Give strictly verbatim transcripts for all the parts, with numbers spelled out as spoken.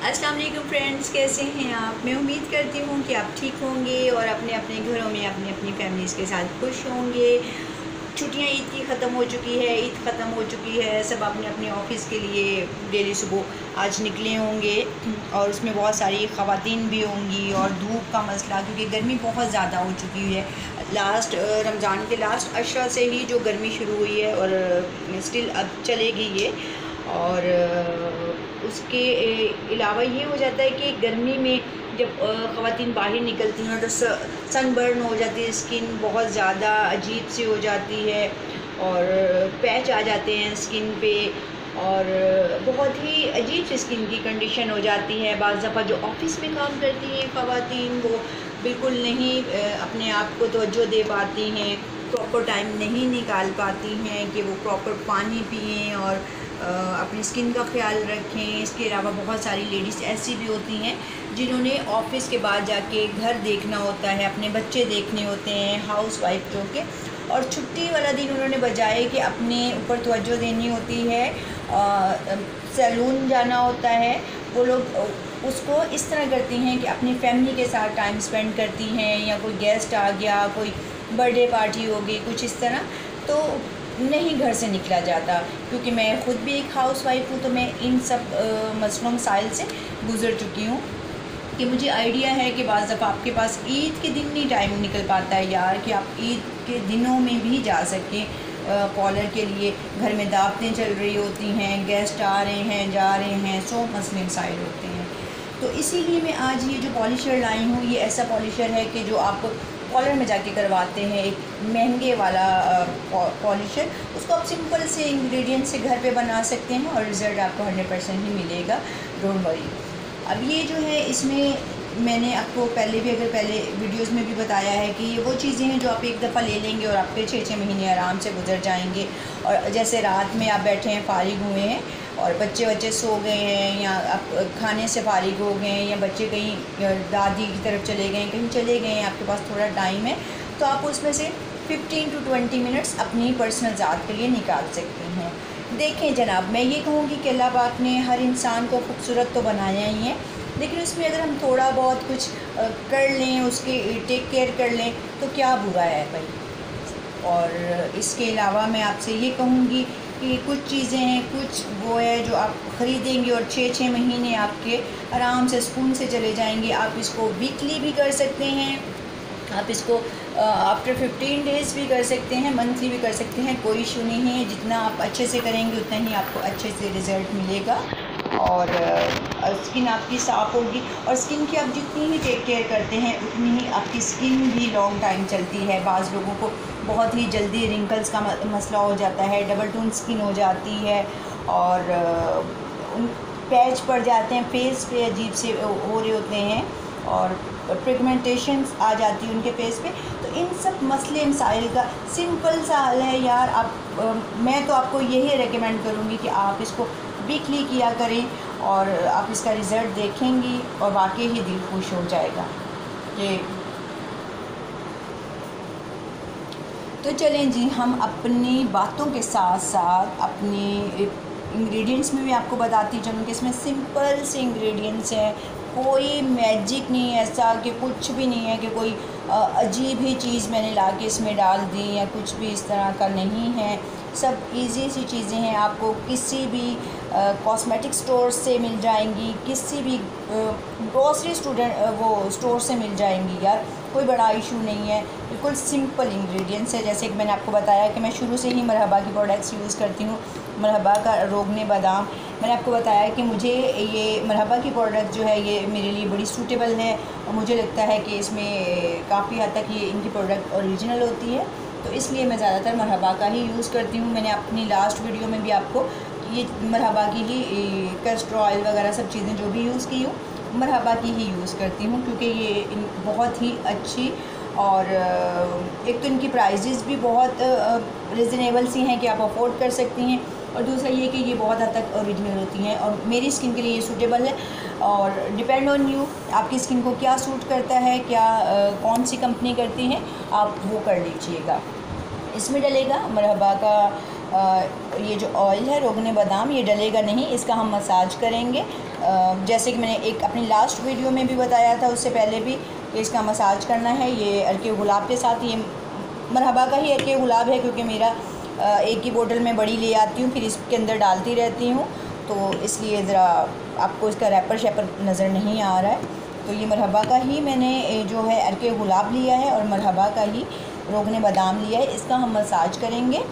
अस्सलाम वालेकुम फ्रेंड्स, कैसे हैं आप। मैं उम्मीद करती हूँ कि आप ठीक होंगे और अपने अपने घरों में अपनी अपनी फैमिलीज़ के साथ खुश होंगे। छुट्टियाँ ईद की ख़त्म हो चुकी है, ईद ख़त्म हो चुकी है, सब अपने अपने ऑफ़िस के लिए डेली सुबह आज निकले होंगे और उसमें बहुत सारी ख़वातीन भी होंगी और धूप का मसला, क्योंकि गर्मी बहुत ज़्यादा हो चुकी है। लास्ट रमज़ान के लास्ट अशरा से ही जो गर्मी शुरू हुई है और स्टिल अब चलेगी ये। और उसके अलावा ये हो जाता है कि गर्मी में जब ख़वातीन बाहर निकलती हैं तो सनबर्न हो जाती है, स्किन बहुत ज़्यादा अजीब सी हो जाती है और पैच आ जाते हैं स्किन पे और बहुत ही अजीब सी स्किन की कंडीशन हो जाती है। बाज़ दफ़ा जो ऑफ़िस में काम करती हैं ख़वातीन वो बिल्कुल नहीं अपने आप को तवज्जो दे पाती हैं, प्रॉपर टाइम नहीं निकाल पाती हैं कि वो प्रॉपर पानी पिएं और अपनी स्किन का ख्याल रखें। इसके अलावा बहुत सारी लेडीज़ ऐसी भी होती हैं जिन्होंने ऑफ़िस के बाद जाके घर देखना होता है, अपने बच्चे देखने होते हैं, हाउस वाइफ जो के, और छुट्टी वाला दिन उन्होंने बजाय कि अपने ऊपर तवज्जो देनी होती है, सैलून जाना होता है, वो लोग उसको इस तरह करती हैं कि अपनी फैमिली के साथ टाइम स्पेंड करती हैं, या कोई गेस्ट आ गया, कोई बर्थडे पार्टी हो गई, कुछ इस तरह, तो नहीं घर से निकला जाता। क्योंकि मैं ख़ुद भी एक हाउस वाइफ हूँ तो मैं इन सब मसलों मसाइल से गुज़र चुकी हूँ कि मुझे आइडिया है कि बाज़ दफ़ा आपके पास ईद के दिन नहीं टाइम निकल पाता है यार कि आप ईद के दिनों में भी जा सकें कॉलर के लिए। घर में दावतें चल रही होती हैं, गेस्ट आ रहे हैं, जा रहे हैं, सौ मसले मसाइल होते हैं। तो इसीलिए मैं आज ये जो पॉलिशर लाई हूँ, ये ऐसा पॉलिशर है कि जो आप कॉलर में जाके करवाते हैं, एक महंगे वाला पॉलिशर, उसको आप सिंपल से इंग्रेडिएंट से घर पे बना सकते हैं और रिज़ल्ट आपको हंड्रेड परसेंट ही मिलेगा, डोंट वरी। अब ये जो है, इसमें मैंने आपको पहले भी अगर पहले वीडियोस में भी बताया है कि ये वो चीज़ें हैं जो आप एक दफ़ा ले लेंगे और आपके छः छः महीने आराम से गुजर जाएंगे। और जैसे रात में आप बैठे हैं, फारिग हुए हैं और बच्चे बच्चे सो गए हैं, या आप खाने से फारिग हो गए हैं, या बच्चे कहीं दादी की तरफ चले गए हैं, कहीं चले गए हैं, आपके पास थोड़ा टाइम है, तो आप उसमें से फिफ्टीन टू ट्वेंटी मिनट्स अपनी पर्सनल ज़ात के लिए निकाल सकते हैं। देखें जनाब, मैं ये कहूँगी कि अल्लाह पाक ने हर इंसान को खूबसूरत तो बनाया ही है, लेकिन उसमें अगर हम थोड़ा बहुत कुछ कर लें, उसके टेक केयर कर लें, तो क्या बुरा है भाई। और इसके अलावा मैं आपसे ये कहूँगी कि कुछ चीज़ें हैं, कुछ वो है जो आप ख़रीदेंगे और छः छः महीने आपके आराम से सुकून से चले जाएंगे। आप इसको वीकली भी कर सकते हैं, आप इसको आफ्टर फिफ्टीन डेज़ भी कर सकते हैं, मंथली भी कर सकते हैं, कोई इशू नहीं है। जितना आप अच्छे से करेंगे उतना ही आपको अच्छे से रिज़ल्ट मिलेगा और स्किन आपकी साफ़ होगी। और स्किन की आप जितनी ही टेक केयर करते हैं उतनी ही आपकी स्किन भी लॉन्ग टाइम चलती है। बाज़ लोगों को बहुत ही जल्दी रिंकल्स का मसला हो जाता है, डबल टोन स्किन हो जाती है और उन पैच पड़ जाते हैं, फेस पे अजीब से हो रहे होते हैं और पिगमेंटेशंस आ जाती है उनके फेस पे। तो इन सब मसले मसाइल का सिंपल सा हल है यार। आप आ, मैं तो आपको यही रेकमेंड करूँगी कि आप इसको वीकली किया करें और आप इसका रिज़ल्ट देखेंगी और वाकई ही दिल खुश हो जाएगा। ये तो चलें जी, हम अपनी बातों के साथ साथ अपनी इंग्रेडिएंट्स में भी आपको बताती चलूँ कि इसमें सिंपल से इंग्रेडिएंट्स हैं, कोई मैजिक नहीं है ऐसा कि कुछ भी नहीं है कि कोई अजीब ही चीज़ मैंने ला के इसमें डाल दी या कुछ भी इस तरह का नहीं है। सब इजी सी चीज़ें हैं, आपको किसी भी कॉस्मेटिक स्टोर से मिल जाएंगी, किसी भी ग्रोसरी स्टूडेंट वो स्टोर से मिल जाएंगी यार, कोई बड़ा इशू नहीं है, बिल्कुल सिंपल इंग्रेडिएंट्स है। जैसे कि मैंने आपको बताया कि मैं शुरू से ही मरहबा की प्रोडक्ट्स यूज़ करती हूँ, मरहबा का रोगने बादाम। मैंने आपको बताया कि मुझे ये मरहबा की प्रोडक्ट जो है ये मेरे लिए बड़ी सूटेबल है और मुझे लगता है कि इसमें काफ़ी हद तक ये इनकी प्रोडक्ट ओरिजिनल होती है, तो इसलिए मैं ज़्यादातर मरहबा का ही यूज़ करती हूँ। मैंने अपनी लास्ट वीडियो में भी आपको ये मरहबा की ही कैस्टर ऑयल वगैरह सब चीज़ें जो भी यूज़ की हूँ, मरहबा की ही यूज़ करती हूँ, क्योंकि ये बहुत ही अच्छी और एक तो इनकी प्राइजेज़ भी बहुत रिजनेबल सी हैं कि आप अफोर्ड कर सकती हैं, और दूसरा ये कि ये बहुत हद तक ओरिजिनल होती हैं और मेरी स्किन के लिए ये सूटेबल है। और डिपेंड ऑन यू, आपकी स्किन को क्या सूट करता है, क्या कौन सी कंपनी करती है, आप वो कर लीजिएगा। इसमें डलेगा मरहबा का ये जो ऑयल है रोगन बादाम ये डलेगा नहीं, इसका हम मसाज करेंगे। जैसे कि मैंने एक अपनी लास्ट वीडियो में भी बताया था, उससे पहले भी, कि इसका मसाज करना है। ये अर्के गुलाब के साथ, ये मरहबा का ही अर्के गुलाब है, क्योंकि मेरा एक ही बोतल में बड़ी ले आती हूँ, फिर इसके अंदर डालती रहती हूँ, तो इसलिए ज़रा आपको इसका रैपर शैपर नज़र नहीं आ रहा है। तो ये मरहबा का ही मैंने जो है अर्के गुलाब लिया है और मरहबा का ही रोगन बादाम लिया है, इसका हम मसाज करेंगे।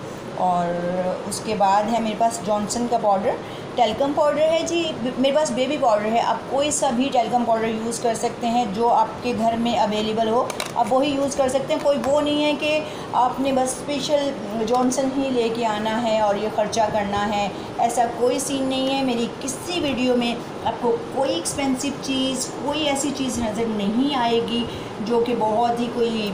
और उसके बाद है मेरे पास जॉनसन का पाउडर, टेल्कम पाउडर है जी, मेरे पास बेबी पाउडर है। आप कोई सा भी टेल्कम पाउडर यूज़ कर सकते हैं, जो आपके घर में अवेलेबल हो आप वही यूज़ कर सकते हैं। कोई वो नहीं है कि आपने बस स्पेशल जॉनसन ही लेके आना है और ये ख़र्चा करना है, ऐसा कोई सीन नहीं है। मेरी किसी वीडियो में आपको कोई एक्सपेंसिव चीज़, कोई ऐसी चीज़ नज़र नहीं आएगी जो कि बहुत ही कोई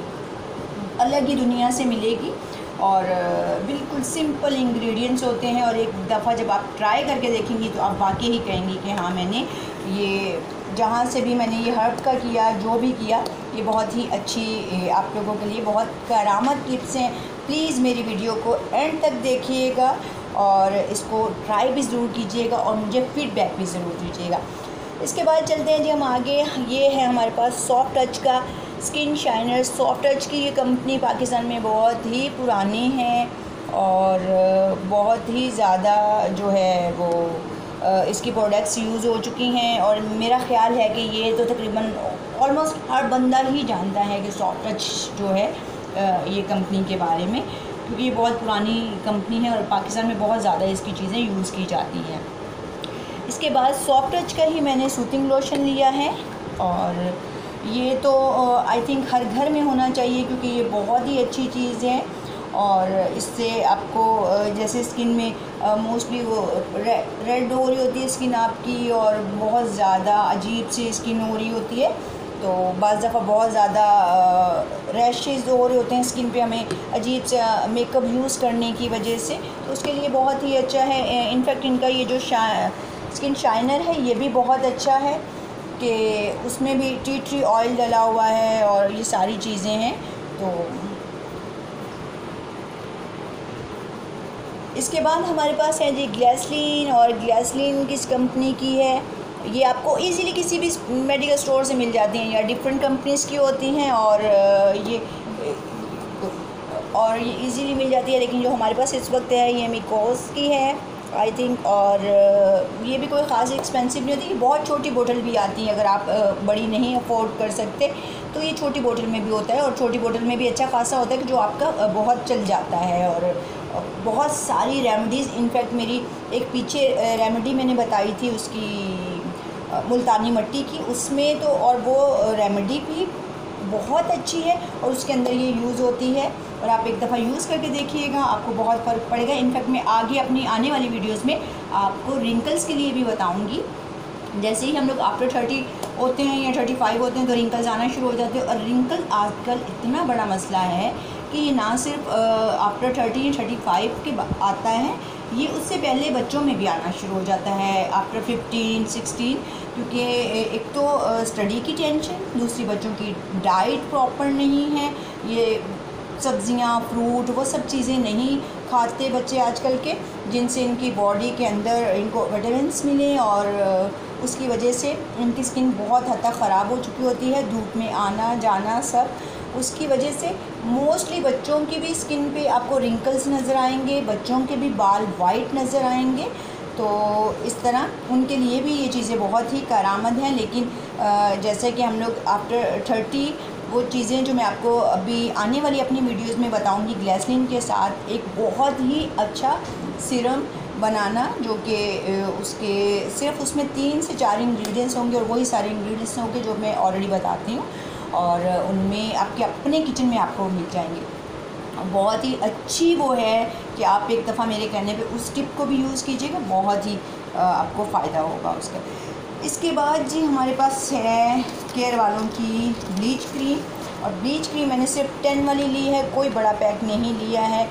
अलग ही दुनिया से मिलेगी, और बिल्कुल सिंपल इंग्रेडिएंट्स होते हैं। और एक दफ़ा जब आप ट्राई करके देखेंगी तो आप वाकई ही कहेंगी कि हाँ, मैंने ये जहाँ से भी मैंने ये हर्ब का किया, जो भी किया, ये बहुत ही अच्छी आप लोगों के लिए बहुत करामत टिप्स हैं। प्लीज़ मेरी वीडियो को एंड तक देखिएगा और इसको ट्राई भी ज़रूर कीजिएगा और मुझे फ़ीडबैक भी ज़रूर दीजिएगा। इसके बाद चलते हैं जी हम आगे। ये है हमारे पास सॉफ्ट टच का स्किन शाइनर। सॉफ्ट टच की ये कंपनी पाकिस्तान में बहुत ही पुरानी है और बहुत ही ज़्यादा जो है वो इसकी प्रोडक्ट्स यूज़ हो चुकी हैं, और मेरा ख़्याल है कि ये तो तकरीबन ऑलमोस्ट हर बंदा ही जानता है कि सॉफ्ट टच जो है ये कंपनी के बारे में, क्योंकि ये बहुत पुरानी कंपनी है और पाकिस्तान में बहुत ज़्यादा इसकी चीज़ें यूज़ की जाती हैं। इसके बाद सॉफ्ट टच का ही मैंने सूथिंग लोशन लिया है, और ये तो आई थिंक हर घर में होना चाहिए, क्योंकि ये बहुत ही अच्छी चीज़ है। और इससे आपको जैसे स्किन में मोस्टली वो रे, रेड हो रही होती है स्किन आपकी, और बहुत ज़्यादा अजीब सी स्किन हो रही होती है, तो बाज़ दफ़ा बहुत ज़्यादा रैशेज़ हो रहे होते हैं स्किन पे हमें अजीब सा मेकअप यूज़ करने की वजह से, तो उसके लिए बहुत ही अच्छा है। इनफैक्ट इनका ये जो शा स्किन शाइनर है ये भी बहुत अच्छा है, कि उसमें भी टी ट्री ऑयल डला हुआ है और ये सारी चीज़ें हैं। तो इसके बाद हमारे पास है जी ग्लिसरीन, और ग्लिसरीन किस कंपनी की है, ये आपको इजीली किसी भी मेडिकल स्टोर से मिल जाती हैं, या डिफरेंट कंपनीज़ की होती हैं, और ये और ये इजीली मिल जाती है। लेकिन जो हमारे पास इस वक्त है ये मिकोस की है आई थिंक, और ये भी कोई ख़ास एक्सपेंसिव नहीं होती। बहुत छोटी बोतल भी आती है, अगर आप बड़ी नहीं अफोर्ड कर सकते तो ये छोटी बोतल में भी होता है, और छोटी बोतल में भी अच्छा खासा होता है कि जो आपका बहुत चल जाता है। और बहुत सारी रेमेडीज़, इनफैक्ट मेरी एक पीछे रेमेडी मैंने बताई थी उसकी मुल्तानी मिट्टी की, उसमें तो और वो रेमेडी भी बहुत अच्छी है और उसके अंदर ये यूज़ होती है, और आप एक दफ़ा यूज़ करके देखिएगा, आपको बहुत फ़र्क पड़ेगा। इनफैक्ट मैं आगे अपनी आने वाली वीडियोस में आपको रिंकल्स के लिए भी बताऊंगी। जैसे ही हम लोग आफ्टर थर्टी होते हैं या थर्टी फाइव होते हैं तो रिंकल्स आना शुरू हो जाते हैं, और रिंकल आजकल इतना बड़ा मसला है कि ये ना सिर्फ आफ्टर थर्टी या थर्टी फाइव के आता है, ये उससे पहले बच्चों में भी आना शुरू हो जाता है आफ्टर फिफ्टीन सिक्सटीन, क्योंकि एक तो स्टडी की टेंशन, दूसरी बच्चों की डाइट प्रॉपर नहीं है, ये सब्ज़ियाँ फ्रूट वो सब चीज़ें नहीं खाते बच्चे आजकल के, जिनसे इनकी बॉडी के अंदर इनको विटामिन्स मिले, और उसकी वजह से इनकी स्किन बहुत हद तक ख़राब हो चुकी होती है, धूप में आना जाना सब, उसकी वजह से मोस्टली बच्चों की भी स्किन पे आपको रिंकल्स नज़र आएंगे, बच्चों के भी बाल वाइट नज़र आएंगे। तो इस तरह उनके लिए भी ये चीज़ें बहुत ही कारामद हैं। लेकिन जैसे कि हम लोग आफ्टर थर्टी वो चीज़ें जो मैं आपको अभी आने वाली अपनी वीडियोस में बताऊंगी, ग्लिसरीन के साथ एक बहुत ही अच्छा सीरम बनाना, जो कि उसके सिर्फ उसमें तीन से चार इंग्रेडिएंट्स होंगे, और वही सारे इंग्रेडिएंट्स होंगे जो मैं ऑलरेडी बताती हूँ, और उनमें आपके अपने किचन में आपको मिल जाएंगे। बहुत ही अच्छी वो है कि आप एक दफ़ा मेरे कहने पे उस टिप को भी यूज़ कीजिएगा, बहुत ही आपको फ़ायदा होगा उसका। इसके बाद जी हमारे पास है केयर वालों की ब्लीच क्रीम, और ब्लीच क्रीम मैंने सिर्फ टेन वाली ली है, कोई बड़ा पैक नहीं लिया है,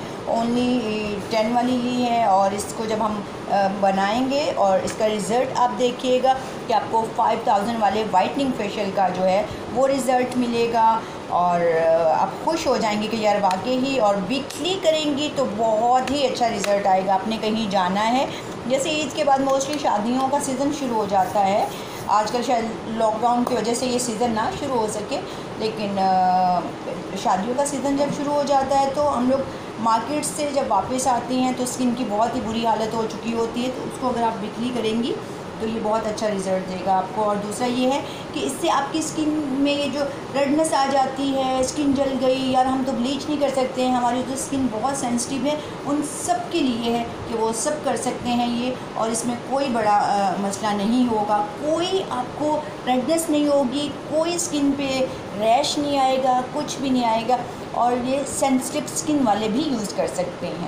ओनली टेन वाली ली है। और इसको जब हम बनाएंगे और इसका रिज़ल्ट आप देखिएगा कि आपको फाइव थाउजेंड वाले वाइटनिंग फेशियल का जो है वो रिज़ल्ट मिलेगा। और आप खुश हो जाएंगे कि यार वाकई ही, और वीकली करेंगी तो बहुत ही अच्छा रिज़ल्ट आएगा। आपने कहीं जाना है, जैसे ईद के बाद मोस्टली शादियों का सीज़न शुरू हो जाता है, आजकल शायद लॉकडाउन की वजह से ये सीज़न ना शुरू हो सके, लेकिन शादियों का सीज़न जब शुरू हो जाता है तो हम लोग मार्केट से जब वापस आते हैं तो स्किन की बहुत ही बुरी हालत हो चुकी होती है। तो उसको अगर आप वीकली करेंगी तो ये बहुत अच्छा रिज़ल्ट देगा आपको। और दूसरा ये है कि इससे आपकी स्किन में ये जो रेडनेस आ जाती है, स्किन जल गई, यार हम तो ब्लीच नहीं कर सकते हैं, हमारी जो स्किन बहुत सेंसिटिव है, उन सब के लिए है कि वो सब कर सकते हैं ये। और इसमें कोई बड़ा आ, मसला नहीं होगा, कोई आपको रेडनेस नहीं होगी, कोई स्किन पे रैश नहीं आएगा, कुछ भी नहीं आएगा। और ये सेंसिटिव स्किन वाले भी यूज़ कर सकते हैं।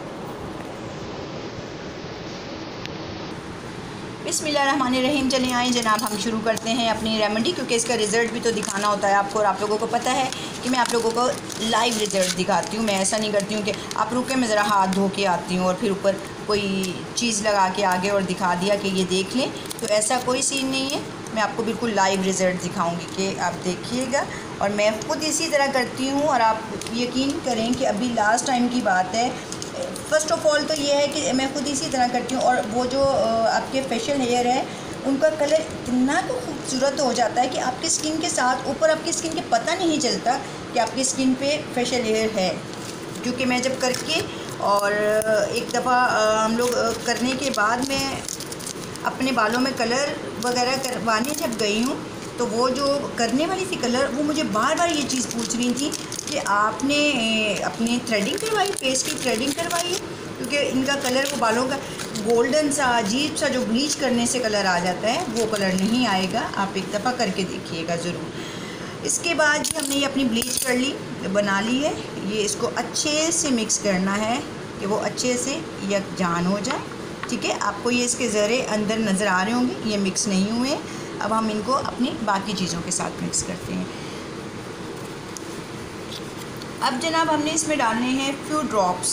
बिस्मिल्लाहिर्रहमानिर्रहीम। चलिए आए जनाब, हम शुरू करते हैं अपनी रेमेडी, क्योंकि इसका रिज़ल्ट भी तो दिखाना होता है आपको। और आप लोगों को पता है कि मैं आप लोगों को लाइव रिज़ल्ट दिखाती हूँ। मैं ऐसा नहीं करती हूँ कि आप रुके मैं ज़रा हाथ धो के आती हूँ और फिर ऊपर कोई चीज़ लगा के आगे और दिखा दिया कि ये देख लें, तो ऐसा कोई सीन नहीं है। मैं आपको बिल्कुल लाइव रिज़ल्ट दिखाऊँगी कि आप देखिएगा। और मैं ख़ुद इसी तरह करती हूँ, और आप यकीन करें कि अभी लास्ट टाइम की बात है। फ़र्स्ट ऑफ़ ऑल तो ये है कि मैं ख़ुद इसी तरह करती हूँ। और वो जो आपके फेशियल हेयर है उनका कलर इतना खूबसूरत हो जाता है कि आपकी स्किन के साथ ऊपर आपकी स्किन के पता नहीं चलता कि आपकी स्किन पे फेशियल हेयर है। क्योंकि मैं जब करके और एक दफ़ा हम लोग करने के बाद मैं अपने बालों में कलर वगैरह करवाने जब गई हूँ, तो वो जो करने वाली थी कलर, वो मुझे बार बार ये चीज़ पूछ रही थी कि आपने अपनी थ्रेडिंग करवाई, फेस की थ्रेडिंग करवाई है, क्योंकि इनका कलर वो बालों का गोल्डन सा अजीब सा जो ब्लीच करने से कलर आ जाता है, वो कलर नहीं आएगा। आप एक दफ़ा करके देखिएगा ज़रूर। इसके बाद जी हमने ये अपनी ब्लीच कर ली, बना ली है। ये इसको अच्छे से मिक्स करना है कि वो अच्छे से यकजान हो जाए। ठीक है, आपको ये इसके ज़रे अंदर नज़र आ रहे होंगे, ये मिक्स नहीं हुए। अब हम इनको अपनी बाकी चीज़ों के साथ मिक्स करते हैं। अब जनाब हमने इसमें डालने हैं फ्यू ड्रॉप्स।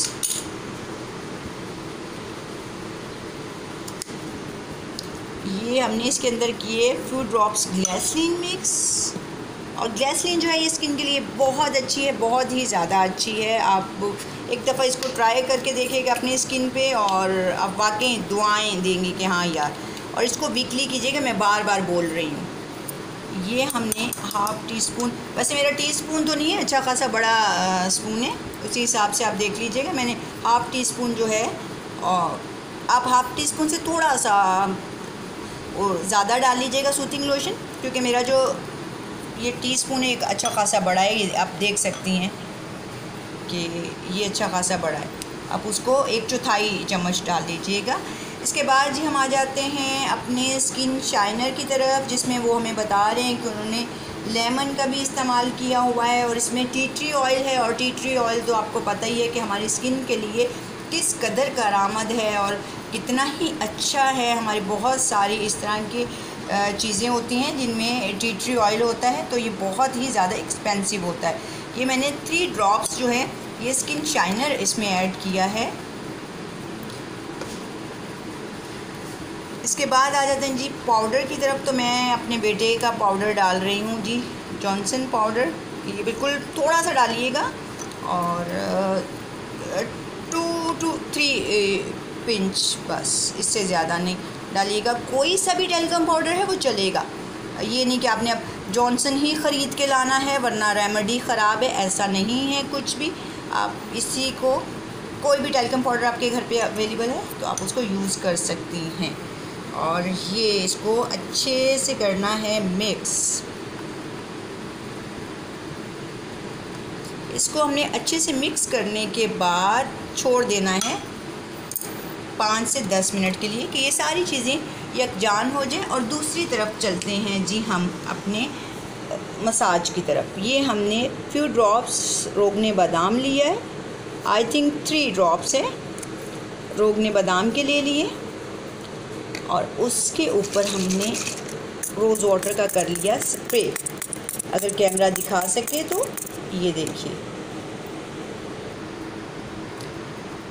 ये हमने इसके अंदर किए फ्यू ड्रॉप्स ग्लिसरीन मिक्स। और ग्लिसरीन जो है ये स्किन के लिए बहुत अच्छी है, बहुत ही ज़्यादा अच्छी है। आप एक दफ़ा इसको ट्राई करके देखिएगा अपनी स्किन पे, और आप वाकई दुआएं देंगे कि हाँ यार। और इसको वीकली कीजिएगा, मैं बार बार बोल रही हूँ। ये हमने हाफ़ टी स्पून, वैसे मेरा टी स्पून तो नहीं है, अच्छा खासा बड़ा स्पून है, उसी हिसाब से आप देख लीजिएगा। मैंने हाफ़ टी स्पून जो है, और आप हाफ़ टी स्पून से थोड़ा सा ज़्यादा डाल लीजिएगा सूथिंग लोशन, क्योंकि मेरा जो ये टी स्पून एक अच्छा खासा बड़ा है, ये आप देख सकती हैं कि ये अच्छा खासा बड़ा है। आप उसको एक चौथाई चम्मच डाल दीजिएगा। इसके बाद जी हम आ जाते हैं अपने स्किन शाइनर की तरफ, जिसमें वो हमें बता रहे हैं कि उन्होंने लेमन का भी इस्तेमाल किया हुआ है, और इसमें टी ट्री ऑयल है। और टी ट्री ऑयल तो आपको पता ही है कि हमारी स्किन के लिए किस कदर कारआमद है और कितना ही अच्छा है। हमारी बहुत सारी इस तरह की चीज़ें होती हैं जिनमें टी ट्री ऑयल होता है, तो ये बहुत ही ज़्यादा एक्सपेंसिव होता है। ये मैंने थ्री ड्रॉप्स जो है ये स्किन शाइनर इसमें ऐड किया है। इसके बाद आ जाते हैं जी पाउडर की तरफ। तो मैं अपने बेटे का पाउडर डाल रही हूँ जी, जॉनसन पाउडर। ये बिल्कुल थोड़ा सा डालिएगा, और टू टू थ्री पिंच बस, इससे ज़्यादा नहीं डालिएगा। कोई सा भी टेल्कम पाउडर है वो चलेगा, ये नहीं कि आपने अब जॉनसन ही ख़रीद के लाना है वरना रेमेडी ख़राब है, ऐसा नहीं है कुछ भी। आप इसी को, कोई भी टेल्कम पाउडर आपके घर पे अवेलेबल है तो आप उसको यूज़ कर सकती हैं। और ये इसको अच्छे से करना है मिक्स। इसको हमने अच्छे से मिक्स करने के बाद छोड़ देना है पाँच से दस मिनट के लिए कि ये सारी चीज़ें यकजान हो जाए। और दूसरी तरफ चलते हैं जी हम अपने मसाज की तरफ। ये हमने फ्यू ड्रॉप्स रोगने बादाम लिया है, आई थिंक थ्री ड्रॉप्स है रोगने बादाम के ले लिए, और उसके ऊपर हमने रोज़ वाटर का कर लिया स्प्रे। अगर कैमरा दिखा सके तो ये देखिए,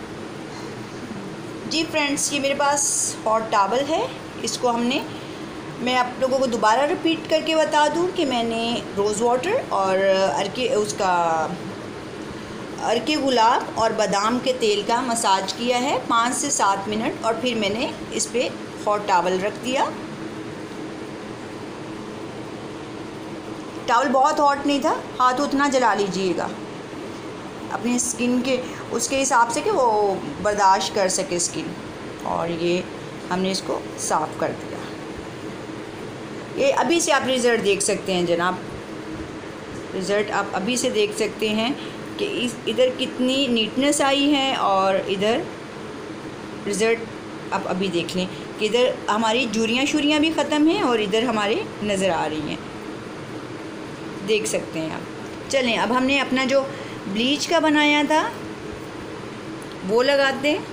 जी फ्रेंड्स, ये मेरे पास हॉट टॉवल है, इसको हमने मैं आप लोगों को दोबारा रिपीट करके बता दूं कि मैंने रोज़ वाटर और अर्के उसका अर्के गुलाब और बादाम के तेल का मसाज किया है पाँच से सात मिनट, और फिर मैंने इस पर हॉट टॉवल रख दिया। टॉवल बहुत हॉट नहीं था, हाथ उतना जला लीजिएगा अपनी स्किन के उसके हिसाब से कि वो बर्दाश्त कर सके स्किन। और ये हमने इसको साफ़ कर दिया। ये अभी से आप रिज़ल्ट देख सकते हैं जनाब, रिज़ल्ट आप अभी से देख सकते हैं कि इस इधर कितनी नीटनेस आई है, और इधर रिज़ल्ट आप अभी देख लें कि इधर हमारी जुरियाँ शुरियाँ भी ख़त्म हैं और इधर हमारे नज़र आ रही हैं, देख सकते हैं आप। चलें अब हमने अपना जो ब्लीच का बनाया था वो लगाते हैं।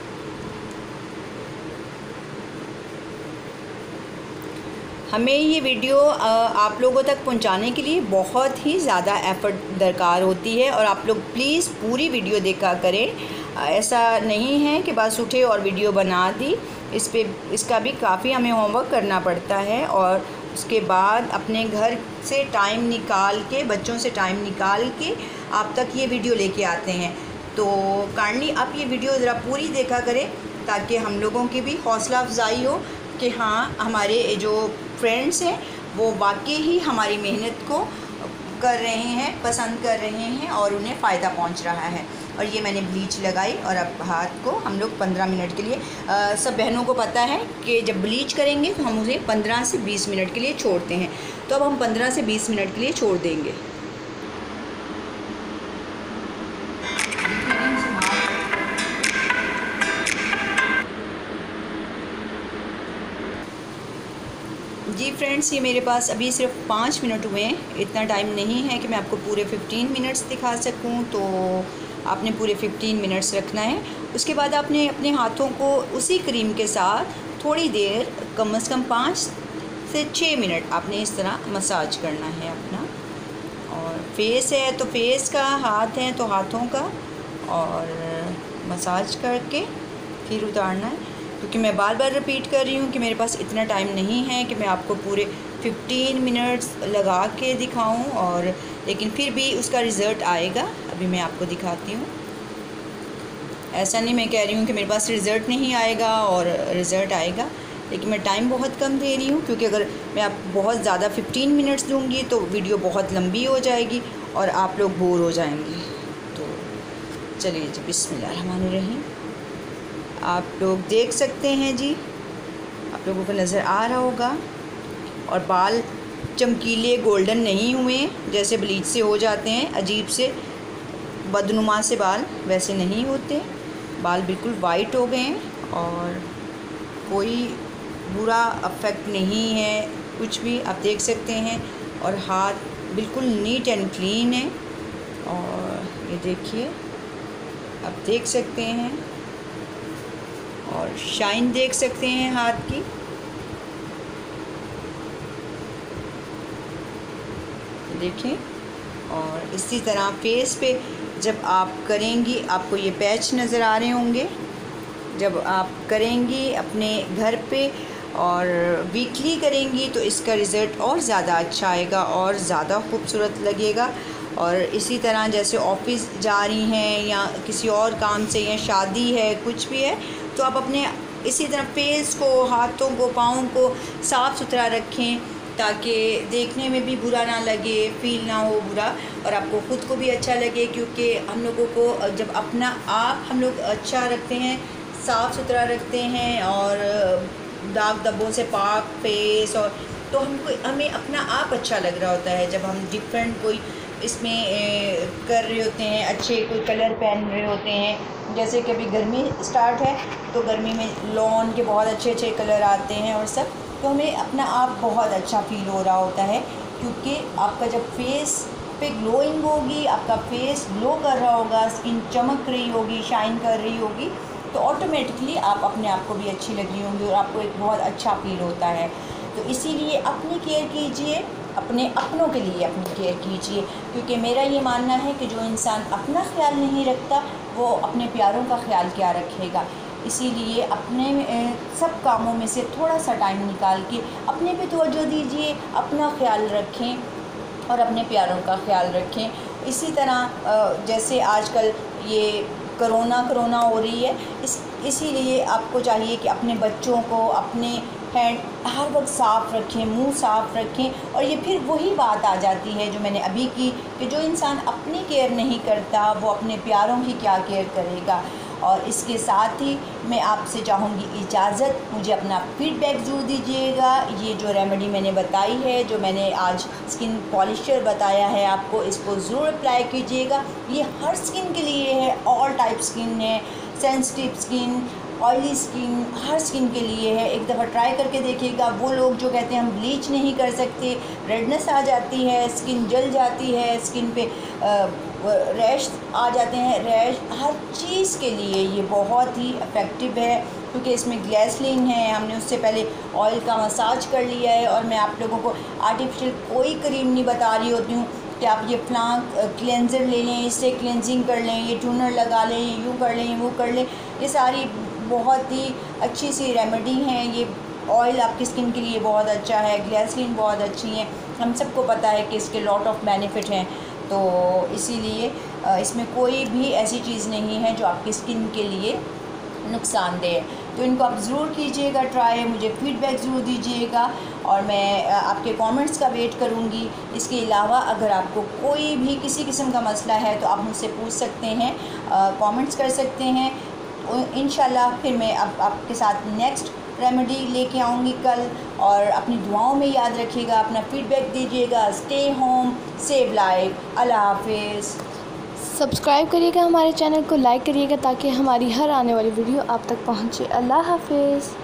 हमें ये वीडियो आप लोगों तक पहुंचाने के लिए बहुत ही ज़्यादा एफ़र्ट दरकार होती है, और आप लोग प्लीज़ पूरी वीडियो देखा करें। ऐसा नहीं है कि बस उठे और वीडियो बना दी, इस पे इसका भी काफ़ी हमें होमवर्क करना पड़ता है, और उसके बाद अपने घर से टाइम निकाल के, बच्चों से टाइम निकाल के आप तक ये वीडियो लेके आते हैं। तो काइंडली आप ये वीडियो ज़रा पूरी देखा करें ताकि हम लोगों की भी हौसला अफजाई हो कि हाँ, हमारे जो फ्रेंड्स हैं वो वाकई ही हमारी मेहनत को कर रहे हैं, पसंद कर रहे हैं और उन्हें फ़ायदा पहुंच रहा है। और ये मैंने ब्लीच लगाई, और अब हाथ को हम लोग पंद्रह मिनट के लिए, आ, सब बहनों को पता है कि जब ब्लीच करेंगे तो हम उसे पंद्रह से बीस मिनट के लिए छोड़ते हैं, तो अब हम पंद्रह से बीस मिनट के लिए छोड़ देंगे। जी फ्रेंड्स, ये मेरे पास अभी सिर्फ पाँच मिनट हुए हैं, इतना टाइम नहीं है कि मैं आपको पूरे फिफ्टीन मिनट्स दिखा सकूं, तो आपने पूरे फिफ्टीन मिनट्स रखना है। उसके बाद आपने अपने हाथों को उसी क्रीम के साथ थोड़ी देर, कम से कम पाँच से छः मिनट आपने इस तरह मसाज करना है अपना। और फेस है तो फेस का, हाथ है तो हाथों का, और मसाज करके फिर उतारना है। क्योंकि मैं बार बार रिपीट कर रही हूँ कि मेरे पास इतना टाइम नहीं है कि मैं आपको पूरे फिफ्टीन मिनट्स लगा के दिखाऊं, और लेकिन फिर भी उसका रिज़ल्ट आएगा। अभी मैं आपको दिखाती हूँ। ऐसा नहीं मैं कह रही हूँ कि मेरे पास रिज़ल्ट नहीं आएगा, और रिज़ल्ट आएगा, लेकिन मैं टाइम बहुत कम दे रही हूँ, क्योंकि अगर मैं आपको बहुत ज़्यादा फिफ्टीन मिनट्स दूँगी तो वीडियो बहुत लंबी हो जाएगी और आप लोग बोर हो जाएंगे। तो चलिए जी, बिस्मिल्लाहिर्रहमानिर्रहीम। आप लोग देख सकते हैं जी, आप लोगों को नज़र आ रहा होगा। और बाल चमकीले गोल्डन नहीं हुए जैसे ब्लीच से हो जाते हैं, अजीब से बदनुमा से बाल वैसे नहीं होते। बाल बिल्कुल वाइट हो गए हैं और कोई बुरा अफेक्ट नहीं है, कुछ भी आप देख सकते हैं। और हाथ बिल्कुल नीट एंड क्लीन है। और ये देखिए, आप देख सकते हैं, और शाइन देख सकते हैं हाथ की। देखें, और इसी तरह फेस पे जब आप करेंगी, आपको ये पैच नज़र आ रहे होंगे। जब आप करेंगी अपने घर पे और वीकली करेंगी तो इसका रिज़ल्ट और ज़्यादा अच्छा आएगा और ज़्यादा खूबसूरत लगेगा। और इसी तरह जैसे ऑफिस जा रही हैं या किसी और काम से, या शादी है, कुछ भी है, तो आप अपने इसी तरह फेस को, हाथों को, पाँव को साफ़ सुथरा रखें ताकि देखने में भी बुरा ना लगे, फील ना हो बुरा, और आपको ख़ुद को भी अच्छा लगे। क्योंकि हम लोगों को जब अपना आप हम लोग अच्छा रखते हैं, साफ़ सुथरा रखते हैं और दाग धब्बों से पाक फेस, और तो हमको हमें अपना आप अच्छा लग रहा होता है। जब हम डिफरेंट कोई इसमें ए, कर रहे होते हैं, अच्छे कोई कलर पहन रहे होते हैं, जैसे कि अभी गर्मी स्टार्ट है तो गर्मी में लॉन के बहुत अच्छे अच्छे कलर आते हैं और सब, तो हमें अपना आप बहुत अच्छा फील हो रहा होता है। क्योंकि आपका जब फेस पे ग्लोइंग होगी, आपका फेस ग्लो कर रहा होगा, स्किन चमक रही होगी, शाइन कर रही होगी, तो ऑटोमेटिकली आप अपने आप को भी अच्छी लग रही होंगी और आपको एक बहुत अच्छा फील होता है। तो इसीलिए अपनी केयर कीजिए, अपने अपनों के लिए अपनी केयर कीजिए। क्योंकि मेरा ये मानना है कि जो इंसान अपना ख्याल नहीं रखता वो अपने प्यारों का ख्याल क्या रखेगा। इसीलिए अपने सब कामों में से थोड़ा सा टाइम निकाल के अपने पे तवज्जो दीजिए, अपना ख्याल रखें और अपने प्यारों का ख्याल रखें। इसी तरह जैसे आजकल ये कोरोना कोरोना हो रही है, इस इसीलिए आपको चाहिए कि अपने बच्चों को अपने हैंड हर वक्त साफ़ रखें, मुंह साफ़ रखें। और ये फिर वही बात आ जाती है जो मैंने अभी की, कि जो इंसान अपनी केयर नहीं करता वो अपने प्यारों की क्या केयर करेगा। और इसके साथ ही मैं आपसे चाहूँगी इजाज़त, मुझे अपना फ़ीडबैक ज़रूर दीजिएगा। ये जो रेमेडी मैंने बताई है, जो मैंने आज स्किन पॉलिशर बताया है आपको, इसको ज़रूर अप्लाई कीजिएगा। ये हर स्किन के लिए है, ऑल टाइप स्किन है, सेंसिटिव स्किन, ऑयली स्किन, हर स्किन के लिए है। एक दफ़ा ट्राई करके देखिएगा। वो लोग जो कहते हैं हम ब्लीच नहीं कर सकते, रेडनेस आ जाती है, स्किन जल जाती है, स्किन पे रैश आ जाते हैं, रैश, हर चीज़ के लिए ये बहुत ही इफ़ेक्टिव है, क्योंकि इसमें ग्लिसरीन है। हमने उससे पहले ऑयल का मसाज कर लिया है। और मैं आप लोगों को आर्टिफिशियल कोई क्रीम नहीं बता रही होती हूँ कि आप ये फ्लां क्लेंज़र ले लें, इससे क्लेंजिंग कर लें, ये टूनर लगा लें, ये यूँ कर लें, वो कर लें। ये सारी बहुत ही अच्छी सी रेमेडी हैं। ये ऑयल आपकी स्किन के लिए बहुत अच्छा है, ग्लिसरीन बहुत अच्छी है, हम सबको पता है कि इसके लॉट ऑफ बेनिफिट हैं। तो इसीलिए इसमें कोई भी ऐसी चीज़ नहीं है जो आपकी स्किन के लिए नुकसानदेह है। तो इनको आप ज़रूर कीजिएगा ट्राई, मुझे फ़ीडबैक ज़रूर दीजिएगा और मैं आपके कमेंट्स का वेट करूँगी। इसके अलावा अगर आपको कोई भी किसी किस्म का मसला है तो आप मुझसे पूछ सकते हैं, कमेंट्स कर सकते हैं। इंशाल्लाह फिर मैं अब आपके साथ नेक्स्ट रेमेडी लेके आऊँगी कल। और अपनी दुआओं में याद रखिएगा, अपना फ़ीडबैक दीजिएगा। Stay home, save life. अल्लाह हाफिज़। सब्सक्राइब करिएगा हमारे चैनल को, लाइक करिएगा ताकि हमारी हर आने वाली वीडियो आप तक पहुँचे। अल्लाह हाफिज़।